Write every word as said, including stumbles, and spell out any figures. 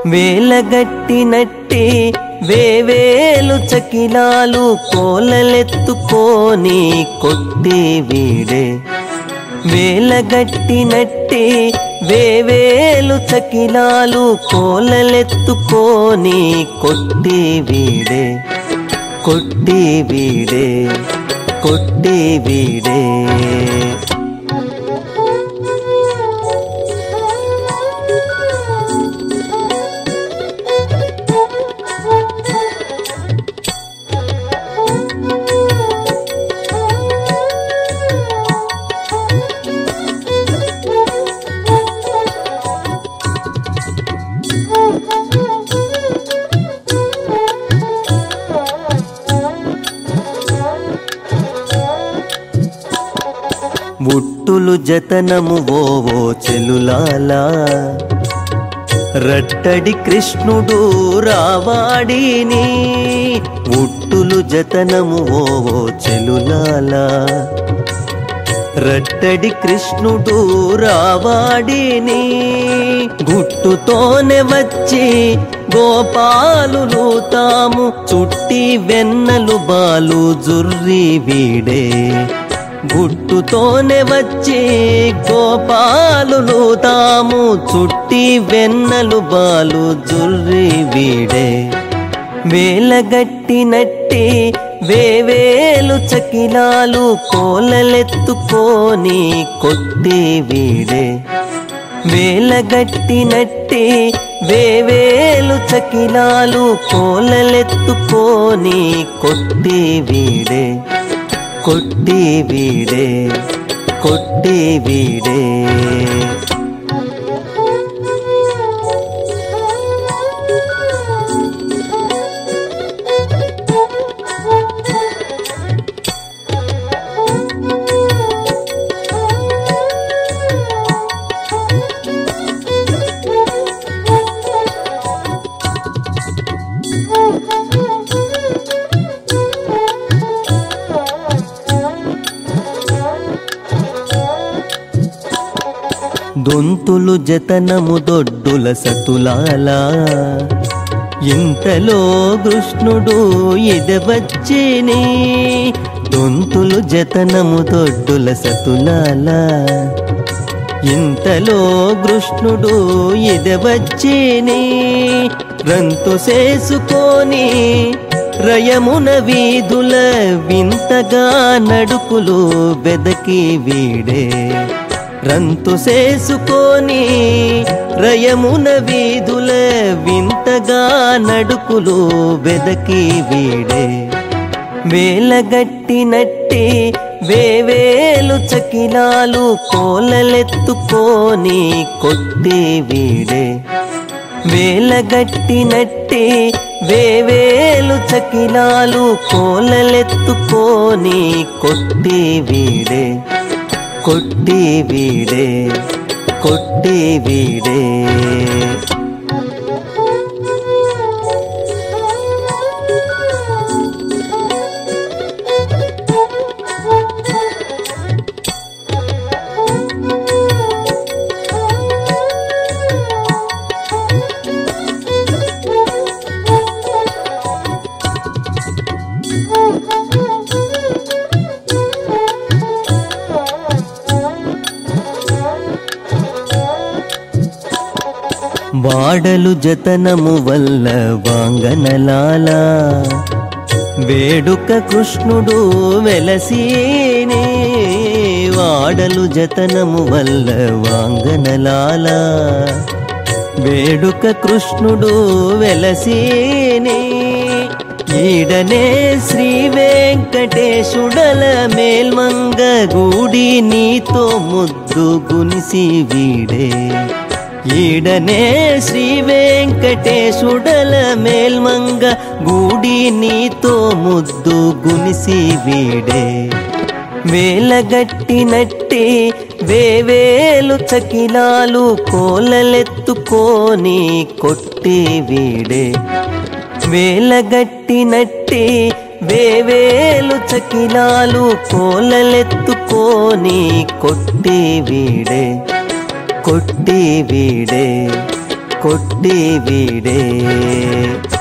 వేలగట్టినట్టి వేవేలు చకిలాలు కోలలెత్తుకోని కొట్టి వీడే వేలగట్టినట్టి వేవేలు చకిలాలు కోలలెత్తుకోని కొట్టి వీడే కొట్టి వీడే కొట్టి వీడే ఉట్టులు జతనము ఓవో చెలులాలా రట్టడి కృష్ణుడు రావాడిని ఉట్టులు జతనము ఓవో చెలులాలా రట్టడి కృష్ణుడు రావాడిని గుట్టుతోనే వచ్చి గోపాలులు తాము చుట్టి వెన్నలు బాలు జుర్రి వీడే గుట్టుతోనే వచ్చి గోపాలులు తాము చుట్టి వెన్నలు బాలు జుర్రి వీడే వేలగట్టినట్టి వేవేలు చకిలాలు కోలలెత్తుకోని కొట్టి వీడే వేలగట్టినట్టి వేవేలు చకిలాలు కోలలెత్తుకోని కొట్టి వీడే కొట్టి వీడే కొట్టి వీడే దొంతులు జతనము దొడ్డుల సతులాలా ఇంతలో కృష్ణుడు ఎదవచ్చిని దొంతులు జతనము దొడ్డుల సతులాలా ఇంతలో కృష్ణుడు ఎదవచ్చిని రంతు చేసుకొని రయమున వీధుల వింతగా నడుకులు బెదకి వీడే రంతు చేసుకొని రయమున వీధుల వింతగా నడుకులు బెదకి వీడే వేలగట్టినట్టి వేవేలు చకిలాలు కోలలెత్తుకోని కొట్టి వీడే వేలగట్టినట్టి వేవేలు చకిలాలు కోలలెత్తుకోని కొట్టి వీడే కొట్టి వీడే కొట్టి వీడే వాడలు జతనము వల్ల వాంగనలాలా వేడుక కృష్ణుడు వెలసీనే వాడలు జతనము వల్ల వాంగనలాలా వేడుక కృష్ణుడు వెలసీనే ఈడనే శ్రీ వెంకటేశుడల మేల్మంగ గూడి నీతో ముద్దు గునిసి వీడే ఈడనే శ్రీ వెంకటేశుడల మేల్మంగ గూడి నీతో ముద్దు గునిసి వీడే వేలగట్టినట్టి వేవేలు చకిలాలు కోలలెత్తుకోని కొట్టి వీడే వేలగట్టినట్టి వేవేలు చకిలాలు కోలలెత్తుకోని కొట్టి వీడే కొట్టి వీడే కొట్టి వీడే